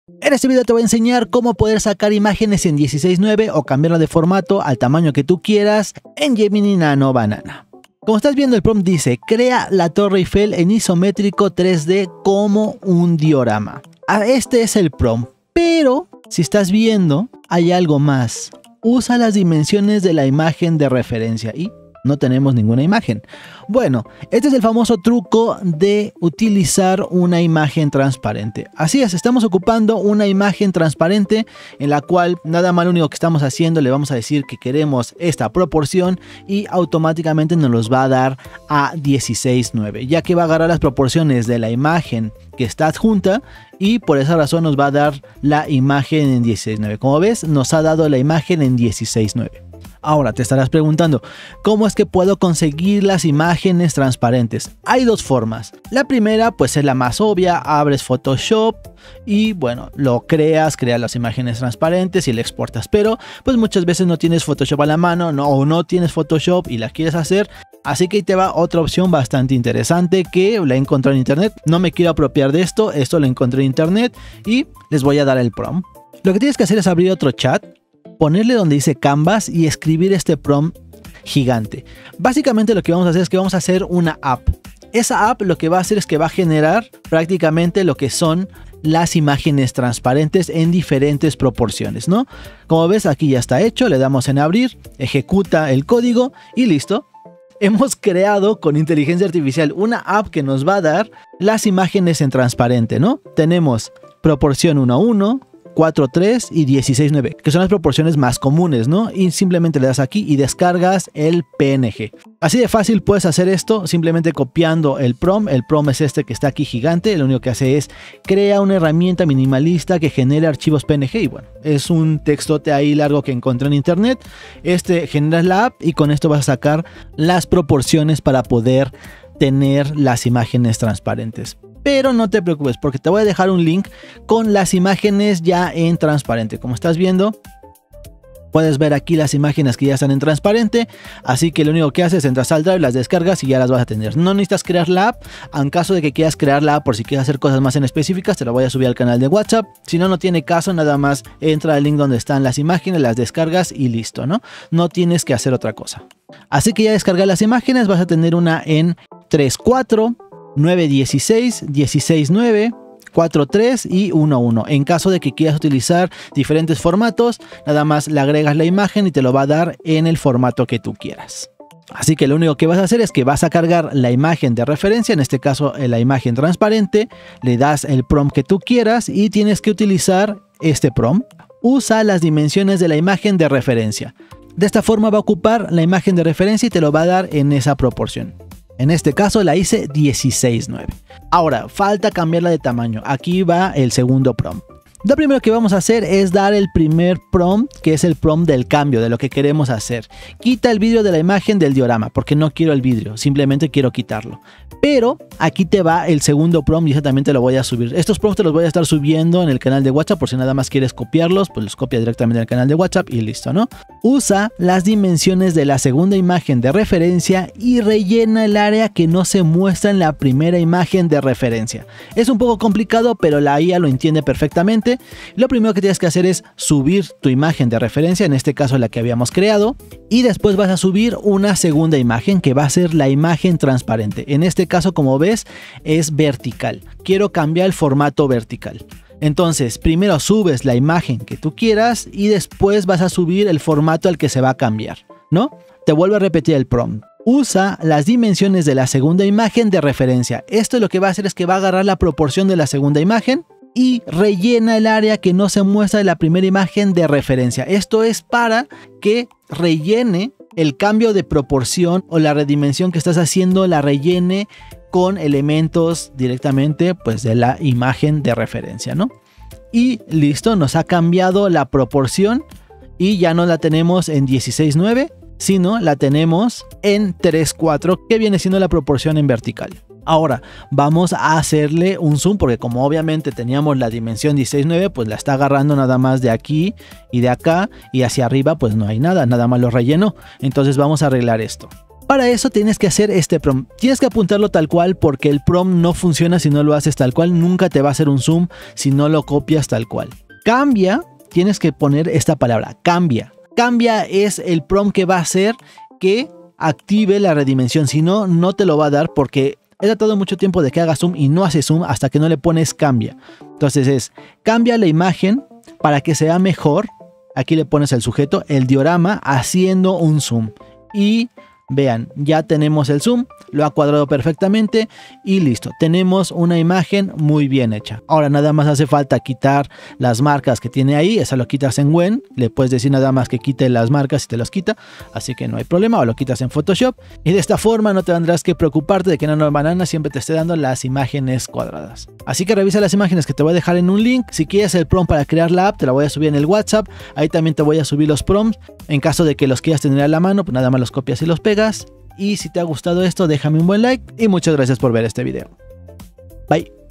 En este video te voy a enseñar cómo poder sacar imágenes en 16:9 o cambiarla de formato al tamaño que tú quieras en Gemini Nano Banana. Como estás viendo, el prompt dice: crea la Torre Eiffel en isométrico 3D como un diorama. Este es el prompt, pero si estás viendo, hay algo más. Usa las dimensiones de la imagen de referencia y no tenemos ninguna imagen. Bueno, este es el famoso truco de utilizar una imagen transparente. Así es, estamos ocupando una imagen transparente en la cual nada más lo único que estamos haciendo, le vamos a decir que queremos esta proporción y automáticamente nos los va a dar a 16:9, ya que va a agarrar las proporciones de la imagen que está adjunta y por esa razón nos va a dar la imagen en 16:9. Como ves, nos ha dado la imagen en 16:9. Ahora te estarás preguntando, ¿cómo es que puedo conseguir las imágenes transparentes? Hay dos formas. La primera pues es la más obvia, abres Photoshop y bueno, lo creas las imágenes transparentes y le exportas. Pero pues muchas veces no tienes Photoshop a la mano o no tienes Photoshop y la quieres hacer. Así que ahí te va otra opción bastante interesante que la he encontrado en internet. No me quiero apropiar de esto lo encontré en internet y les voy a dar el prompt. Lo que tienes que hacer es abrir otro chat, ponerle donde dice Canvas y escribir este prompt gigante. Básicamente lo que vamos a hacer es que vamos a hacer una app. Esa app lo que va a hacer es que va a generar prácticamente lo que son las imágenes transparentes en diferentes proporciones, ¿no? Como ves, aquí ya está hecho, le damos en abrir, ejecuta el código y listo. Hemos creado con inteligencia artificial una app que nos va a dar las imágenes en transparente, ¿no? Tenemos proporción 1:1, 4:3 y 16:9, que son las proporciones más comunes, ¿no? Y simplemente le das aquí y descargas el PNG. Así de fácil puedes hacer esto simplemente copiando el prompt. El prompt es este que está aquí gigante. Lo único que hace es crea una herramienta minimalista que genere archivos PNG. Y bueno, es un textote ahí largo que encontré en internet. Generas la app y con esto vas a sacar las proporciones para poder tener las imágenes transparentes. Pero no te preocupes porque te voy a dejar un link con las imágenes ya en transparente. Como estás viendo, puedes ver aquí las imágenes que ya están en transparente. Así que lo único que haces es entras al Drive, las descargas y ya las vas a tener. No necesitas crear la app. En caso de que quieras crear la app por si quieres hacer cosas más en específicas, te la voy a subir al canal de WhatsApp. Si no, no tiene caso, nada más entra al link donde están las imágenes, las descargas y listo, ¿no? No tienes que hacer otra cosa. Así que ya descargas las imágenes, vas a tener una en 3:4, 9:16, 16:9, 4:3 y 1:1. En caso de que quieras utilizar diferentes formatos, nada más le agregas la imagen y te lo va a dar en el formato que tú quieras. Así que lo único que vas a hacer es que vas a cargar la imagen de referencia, en este caso la imagen transparente, le das el prompt que tú quieras y tienes que utilizar este prompt. Usa las dimensiones de la imagen de referencia. De esta forma va a ocupar la imagen de referencia y te lo va a dar en esa proporción. En este caso la hice 16:9. Ahora, falta cambiarla de tamaño. Aquí va el segundo prompt. Lo primero que vamos a hacer es dar el primer prompt, que es el prompt del cambio, de lo que queremos hacer. Quita el vidrio de la imagen del diorama, porque no quiero el vidrio, simplemente quiero quitarlo. Pero aquí te va el segundo prompt y ese también te lo voy a subir. Estos prompts te los voy a estar subiendo en el canal de WhatsApp, por si nada más quieres copiarlos, pues los copias directamente en el canal de WhatsApp y listo, ¿no? Usa las dimensiones de la segunda imagen de referencia y rellena el área que no se muestra en la primera imagen de referencia. Es un poco complicado, pero la IA lo entiende perfectamente. Lo primero que tienes que hacer es subir tu imagen de referencia, en este caso la que habíamos creado, y después vas a subir una segunda imagen que va a ser la imagen transparente. En este caso, como ves, es vertical. Quiero cambiar el formato vertical. Entonces, primero subes la imagen que tú quieras y después vas a subir el formato al que se va a cambiar, ¿no? Te vuelvo a repetir el prompt. Usa las dimensiones de la segunda imagen de referencia. Esto lo que va a hacer es que va a agarrar la proporción de la segunda imagen y rellena el área que no se muestra de la primera imagen de referencia. Esto es para que rellene el cambio de proporción o la redimensión que estás haciendo, la rellene con elementos directamente pues de la imagen de referencia, ¿no? Y listo, nos ha cambiado la proporción y ya no la tenemos en 16:9, sino la tenemos en 3:4, que viene siendo la proporción en vertical. Ahora vamos a hacerle un zoom porque como obviamente teníamos la dimensión 16:9, pues la está agarrando nada más de aquí y de acá y hacia arriba pues no hay nada, nada más lo rellenó. Entonces vamos a arreglar esto. Para eso tienes que hacer este prompt. Tienes que apuntarlo tal cual porque el prompt no funciona si no lo haces tal cual. Nunca te va a hacer un zoom si no lo copias tal cual. Cambia, tienes que poner esta palabra, cambia. Cambia es el prompt que va a hacer que active la redimensión. Si no, no te lo va a dar porque he tratado mucho tiempo de que haga zoom y no hace zoom hasta que no le pones cambia. Entonces es cambia la imagen para que sea mejor. Aquí le pones el sujeto, el diorama, haciendo un zoom. Y vean, ya tenemos el zoom, lo ha cuadrado perfectamente y listo. Tenemos una imagen muy bien hecha. Ahora nada más hace falta quitar las marcas que tiene ahí. Esa lo quitas en Wen. Le puedes decir nada más que quite las marcas y te las quita. Así que no hay problema. O lo quitas en Photoshop. Y de esta forma no te tendrás que preocuparte de que Nano Banana siempre te esté dando las imágenes cuadradas. Así que revisa las imágenes que te voy a dejar en un link. Si quieres el prompt para crear la app, te la voy a subir en el WhatsApp. Ahí también te voy a subir los prompts. En caso de que los quieras tener a la mano, pues nada más los copias y los pegas. Y si te ha gustado esto, déjame un buen like y muchas gracias por ver este video. Bye.